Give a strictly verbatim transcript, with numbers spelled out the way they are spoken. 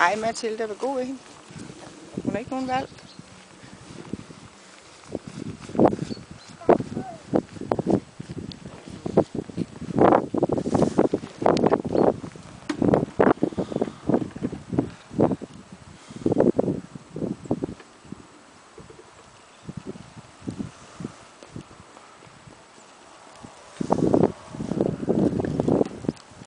Ej, Mathilde, hvor god er hende? Hun har ikke nogen valg.